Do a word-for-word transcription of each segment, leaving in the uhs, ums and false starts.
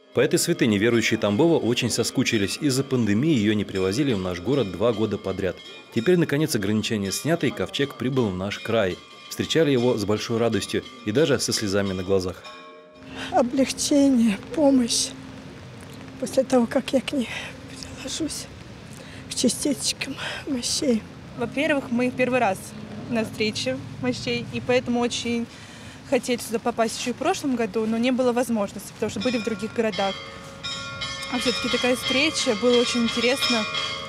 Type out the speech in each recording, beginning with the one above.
По этой святыне верующие Тамбова очень соскучились. Из-за пандемии ее не привозили в наш город два года подряд. Теперь, наконец, ограничения сняты, и ковчег прибыл в наш край. Встречали его с большой радостью и даже со слезами на глазах. Облегчение, помощь. После того, как я к ней приложусь, к частичкам мощей. Во-первых, мы первый раз на встрече мощей, и поэтому очень хотели сюда попасть еще и в прошлом году, но не было возможности, потому что были в других городах. А все-таки такая встреча, было очень интересно.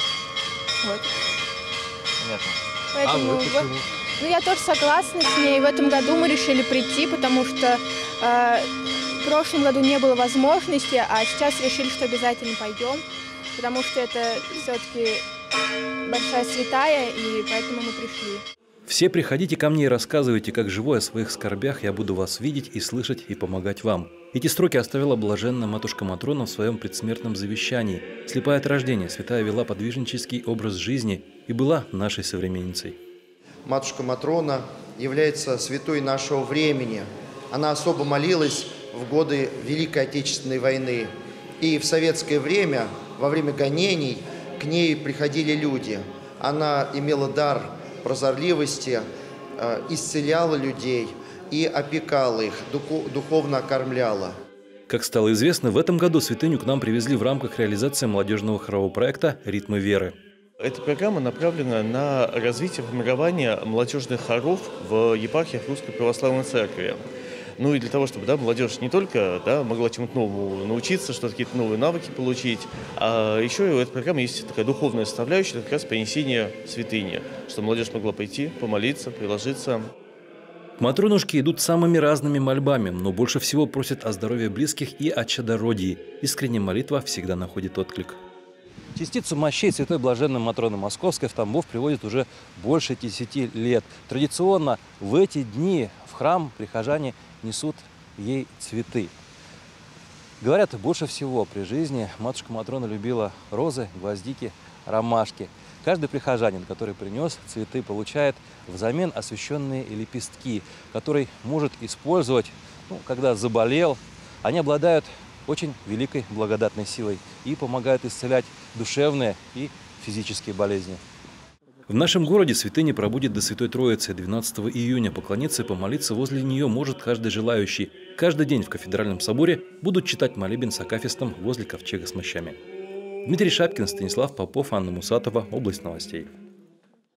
Вот. Понятно. Поэтому, а вы почему? Ну, я тоже согласна с ней. В этом году мы решили прийти, потому что э, в прошлом году не было возможности, а сейчас решили, что обязательно пойдем, потому что это все-таки большая святая, и поэтому мы пришли. Все приходите ко мне и рассказывайте, как живу о своих скорбях, я буду вас видеть и слышать и помогать вам. Эти строки оставила блаженная матушка Матрона в своем предсмертном завещании. Слепая от рождения, святая вела подвижнический образ жизни и была нашей современницей. Матушка Матрона является святой нашего времени. Она особо молилась в годы Великой Отечественной войны. И в советское время, во время гонений, к ней приходили люди. Она имела дар прозорливости, исцеляла людей и опекала их, духовно окормляла. Как стало известно, в этом году святыню к нам привезли в рамках реализации молодежного хорового проекта «Ритмы веры». Эта программа направлена на развитие формирования молодежных хоров в епархиях Русской Православной Церкви. Ну и для того, чтобы да, молодежь не только да, могла чему-то новому научиться, что-то какие-то новые навыки получить, а еще и у этой программы есть такая духовная составляющая, это как раз принесение святыни, чтобы молодежь могла пойти, помолиться, приложиться. Матронушки идут самыми разными мольбами, но больше всего просят о здоровье близких и о чадородии. Искренняя молитва всегда находит отклик. Частицу мощей святой блаженной Матроны Московской в Тамбов приводит уже больше десяти лет. Традиционно в эти дни в храм прихожане несут ей цветы. Говорят, больше всего при жизни матушка Матрона любила розы, гвоздики, ромашки. Каждый прихожанин, который принес цветы, получает взамен освященные лепестки, которые может использовать, ну, когда заболел. Они обладают очень великой благодатной силой и помогают исцелять душевные и физические болезни. В нашем городе святыня пробудет до Святой Троицы двенадцатого июня. Поклониться и помолиться возле нее может каждый желающий. Каждый день в кафедральном соборе будут читать молебен с акафистом возле ковчега с мощами. Дмитрий Шапкин, Станислав Попов, Анна Мусатова. Область новостей.